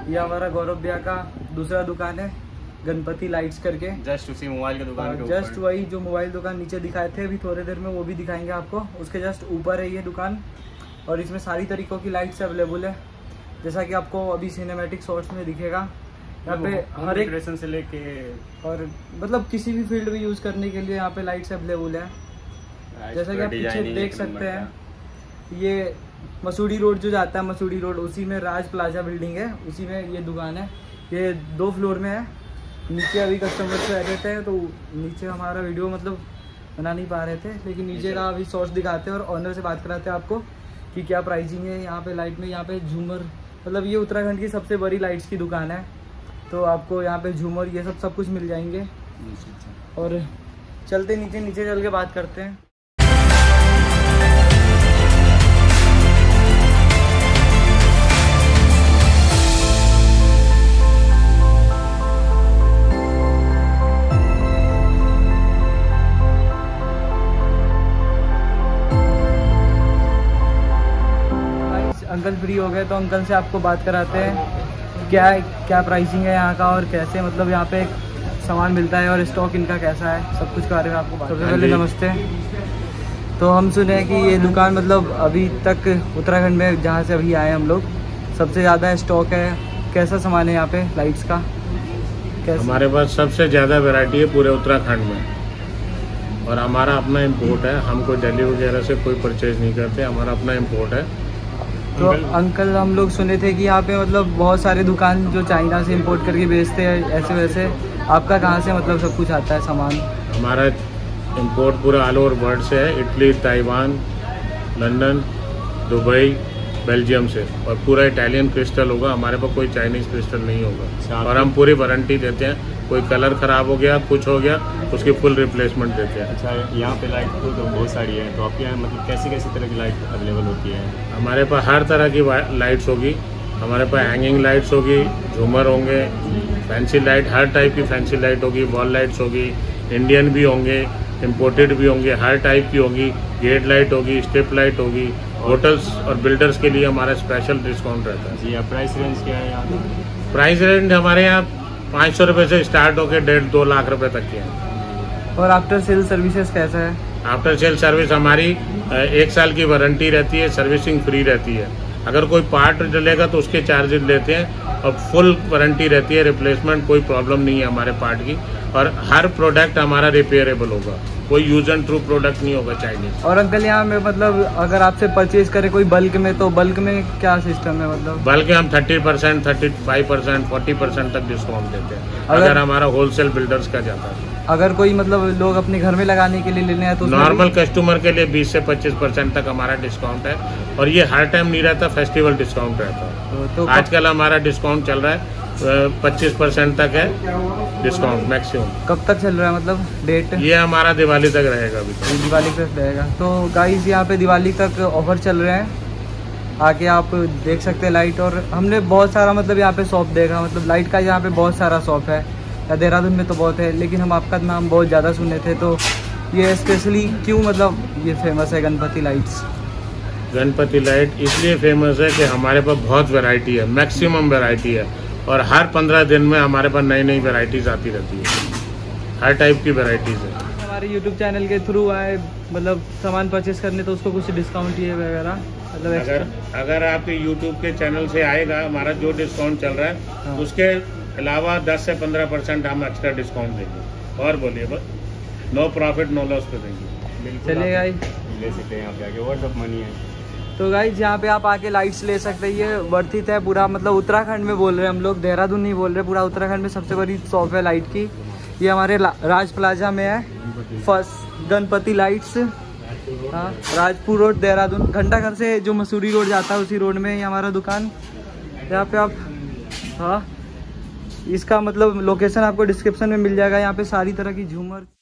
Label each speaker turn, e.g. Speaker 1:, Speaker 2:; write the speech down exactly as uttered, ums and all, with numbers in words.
Speaker 1: ये हमारा गौरव भैया का दूसरा दुकान है, गणपति लाइट्स करके,
Speaker 2: जस्ट उसी मोबाइल की दुकान के ऊपर।
Speaker 1: जस्ट वही जो मोबाइल दुकान नीचे दिखाए थे अभी थोड़ी देर में, वो भी दिखाएंगे आपको। उसके जस्ट ऊपर है ये दुकान, और इसमें सारी तरीक़ों की लाइट्स अवेलेबल है, जैसा कि आपको अभी सिनेमैटिक शॉट्स में दिखेगा। यहाँ पे हर एक
Speaker 2: से लेके
Speaker 1: और मतलब किसी भी फील्ड में यूज़ करने के लिए यहाँ पे लाइट्स अवेलेबल है। जैसा कि आप पीछे देख सकते हैं, ये मसूरी रोड जो जाता है, मसूरी रोड, उसी में राज प्लाजा बिल्डिंग है, उसी में ये दुकान है। ये दो फ्लोर में है। नीचे अभी कस्टमर से बैठे थे तो नीचे हमारा वीडियो मतलब बना नहीं पा रहे थे, लेकिन नीचे का अभी शॉर्ट्स दिखाते हैं और ऑनर से बात कराते हैं आपको कि क्या प्राइसिंग है यहाँ पे लाइट में। यहाँ पे झूमर, मतलब ये उत्तराखंड की सबसे बड़ी लाइट्स की दुकान है, तो आपको यहाँ पे झूमर ये सब सब कुछ मिल जाएंगे। और चलते नीचे नीचे चल के बात करते हैं। अंकल फ्री हो गए तो अंकल से आपको बात कराते हैं क्या क्या प्राइसिंग है यहाँ का और कैसे मतलब यहाँ पे सामान मिलता है और स्टॉक इनका कैसा है, सब कुछ के बारे में आपको बात। सबसे पहले नमस्ते। तो हम सुने कि ये दुकान मतलब अभी तक उत्तराखंड में जहाँ से अभी आए हम लोग सबसे ज़्यादा स्टॉक है, कैसा सामान है यहाँ पे लाइट्स का? कैसे?
Speaker 3: हमारे पास सबसे ज़्यादा वैरायटी है पूरे उत्तराखंड में, और हमारा अपना इम्पोर्ट है। हम कोई दिल्ली वगैरह से कोई परचेज नहीं करते, हमारा अपना इम्पोर्ट है।
Speaker 1: तो अंकल हम लोग सुने थे कि यहाँ पे मतलब बहुत सारे दुकान जो चाइना से इंपोर्ट करके बेचते हैं ऐसे वैसे, आपका कहाँ से मतलब सब कुछ आता है सामान?
Speaker 3: हमारा इंपोर्ट पूरा ऑल ओवर वर्ल्ड से है, Italy, Taiwan, London, Dubai, Belgium से, और पूरा इटालियन क्रिस्टल होगा। हमारे पास कोई चाइनीज़ क्रिस्टल नहीं होगा, और हम पूरी वारंटी देते हैं। कोई कलर ख़राब हो गया, कुछ हो गया, उसकी फुल रिप्लेसमेंट देते हैं।
Speaker 2: अच्छा, यहाँ पे लाइट तो बहुत सारी है, तो आपके यहाँ मतलब कैसी कैसी तरह की लाइट अवेलेबल होती है?
Speaker 3: हमारे पास हर तरह की लाइट्स होगी। हमारे पास हैंगिंग लाइट्स होगी, झूमर होंगे, फैंसी लाइट, हर टाइप की फैंसी लाइट होगी, वॉल लाइट्स होगी, इंडियन भी होंगे, इम्पोर्टेड भी होंगे, हर टाइप की होगी, गेट लाइट होगी, स्ट्रिप लाइट होगी। होटल्स और बिल्डर्स के लिए हमारा स्पेशल डिस्काउंट रहता है।
Speaker 2: जी, प्राइस रेंज क्या है यहाँ?
Speaker 3: प्राइस रेंज हमारे यहाँ पाँच सौ रुपये से स्टार्ट होकर डेढ़ दो लाख रुपए तक के हैं।
Speaker 1: और आफ्टर सेल सर्विसेज कैसा है?
Speaker 3: आफ्टर सेल सर्विस हमारी एक साल की वारंटी रहती है, सर्विसिंग फ्री रहती है। अगर कोई पार्ट डलेगा तो उसके चार्जेस लेते हैं, और फुल वारंटी रहती है, रिप्लेसमेंट कोई प्रॉब्लम नहीं है हमारे पार्ट की। और हर प्रोडक्ट हमारा रिपेयरेबल होगा, कोई यूज एंड थ्रू प्रोडक्ट नहीं होगा चाइनीज।
Speaker 1: और अंकल यहाँ में मतलब अगर आपसे परचेज करे कोई बल्क में, तो बल्क में क्या सिस्टम है? मतलब
Speaker 3: बल्क हम thirty percent thirty five percent forty percent तक डिस्काउंट देते हैं अगर, अगर हमारा होलसेल बिल्डर्स का जाता है।
Speaker 1: अगर कोई मतलब लोग अपने घर में लगाने के लिए लेने हैं तो
Speaker 3: नॉर्मल कस्टमर के लिए बीस से पच्चीस परसेंट तक हमारा डिस्काउंट है, और ये हर टाइम नहीं रहता, फेस्टिवल डिस्काउंट रहता है। तो, तो आजकल हमारा डिस्काउंट चल रहा है पच्चीस परसेंट तक है डिस्काउंट मैक्सिमम।
Speaker 1: कब तक चल रहा है मतलब डेट?
Speaker 3: ये हमारा दिवाली तक रहेगा अभी तक।
Speaker 1: दिवाली तक रहेगा। तो गाइस यहाँ पे दिवाली तक ऑफर चल रहे हैं, आके आप देख सकते हैं लाइट। और हमने बहुत सारा मतलब यहाँ पे शॉप देखा, मतलब लाइट का यहाँ पे बहुत सारा शॉप है, देहरादून में तो बहुत है, लेकिन हम आपका नाम बहुत ज़्यादा सुने थे। तो ये स्पेशली क्यों मतलब ये फेमस है गणपति लाइट्स?
Speaker 3: गणपति लाइट इसलिए फेमस है कि हमारे पास बहुत वैरायटी है, मैक्सिमम वैरायटी है, और हर पंद्रह दिन में हमारे पास नई नई वैरायटीज़ आती रहती है, हर टाइप की वैरायटीज़ है।
Speaker 1: हमारे यूट्यूब चैनल के थ्रू आए मतलब सामान परचेस करने, तो उसको कुछ डिस्काउंट ये वगैरह मतलब
Speaker 3: अगर अगर आपके यूट्यूब के चैनल से आएगा, हमारा जो डिस्काउंट चल रहा है हाँ। उसके अलावा दस से पंद्रह परसेंट हम एक्स्ट्रा डिस्काउंट देंगे। और बोलिए, बस नो प्रॉफिट नो लॉस पे देंगे।
Speaker 1: चलिए गाइस,
Speaker 2: ले सकते हैं यहाँ पे आके, वर्थ ऑफ मनी है।
Speaker 1: तो गाइस यहाँ पे आप आके लाइट्स ले सकते हैं, ये वर्थित है पूरा। मतलब उत्तराखंड में बोल रहे हैं हम लोग, देहरादून नहीं बोल रहे, पूरा उत्तराखंड में सबसे बड़ी शॉप है लाइट की। ये हमारे राज प्लाजा में है, फर्स्ट गणपति लाइट्स, हाँ, राजपुर रोड देहरादून। घंटाघर से जो मसूरी रोड जाता है उसी रोड में ही हमारा दुकान। यहाँ पे आप हाँ, इसका मतलब लोकेशन आपको डिस्क्रिप्शन में मिल जाएगा। यहाँ पे सारी तरह की झूमर